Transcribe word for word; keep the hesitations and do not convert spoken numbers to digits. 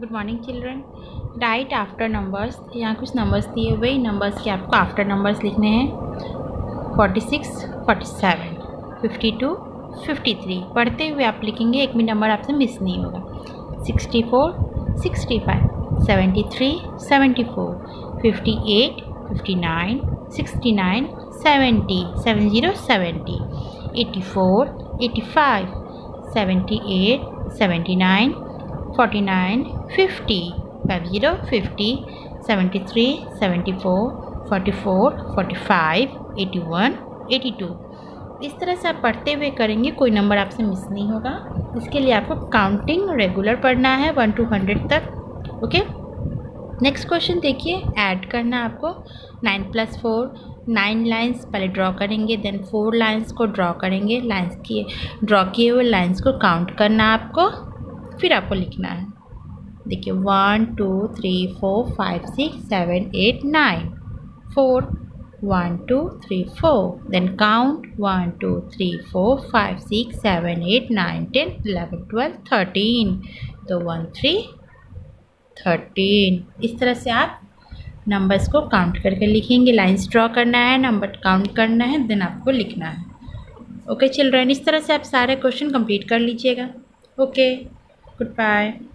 Good morning children. Write after numbers. यहाँ कुछ numbers दिए हुए, नंबर्स के आपको आफ्टर नंबर्स लिखने हैं। Forty six, forty seven, fifty two, fifty three. पढ़ते हुए आप लिखेंगे, एक भी नंबर आपसे मिस नहीं होगा। Sixty four, sixty five, seventy three, seventy four, fifty eight, fifty nine, sixty nine, seventy, seven zero seventy, eighty four, eighty five, seventy eight, seventy nine, forty nine, fifty, five zero fifty, seventy three, seventy four, forty four, forty five, eighty one, eighty two. इस तरह से आप पढ़ते हुए करेंगे, कोई number आपसे miss नहीं होगा। इसके लिए आपको काउंटिंग रेगुलर पढ़ना है वन टू हंड्रेड तक। ओके, नेक्स्ट क्वेश्चन देखिए। ऐड करना है आपको nine plus four. Nine lines पहले ड्रॉ करेंगे, देन फोर लाइन्स को ड्रॉ करेंगे। लाइन्स किए ड्रॉ किए हुए लाइन्स को काउंट करना है आपको, फिर आपको लिखना है। देखिए one two three four five six seven eight nine, four, one two three four, then count one two three four five six seven eight nine ten eleven twelve thirteen, तो वन थ्री थर्टीन। इस तरह से आप numbers को count करके लिखेंगे। Lines draw करना है, नंबर काउंट करना है, देन आपको लिखना है। ओके चिल्ड्रन, इस तरह से आप सारे क्वेश्चन कंप्लीट कर लीजिएगा। Okay, good bye.